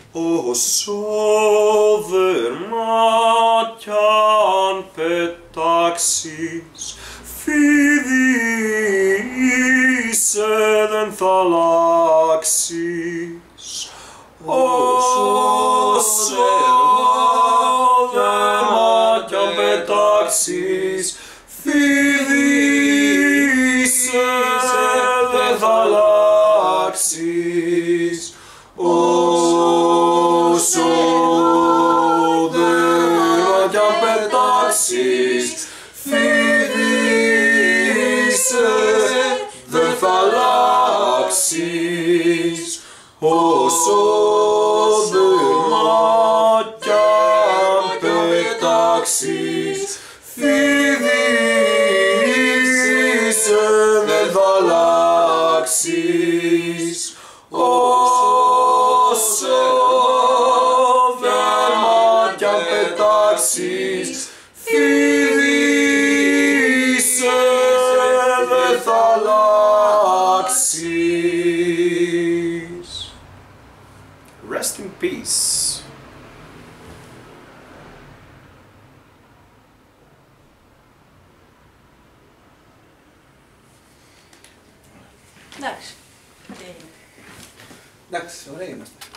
Όσο δερμά κι αν πετάξεις, φίδι είσαι, δεν θα αλλάξεις. Όσο δερμά κι αν πετάξεις, φίδι είσαι, δεν θα αλλάξεις. Όσο δερμά κι αν πετάξεις, φίδι είσαι, δεν θα αλλάξεις. Όσο δερμά κι αν πετάξεις, φίδι είσαι, δεν θα αλλάξεις. Όσο δερμά κι αν πετάξεις, φίδι είσαι, δεν θα αλλάξεις. Rest in peace. Εντάξει. Εντάξει, ωραία είμαστε.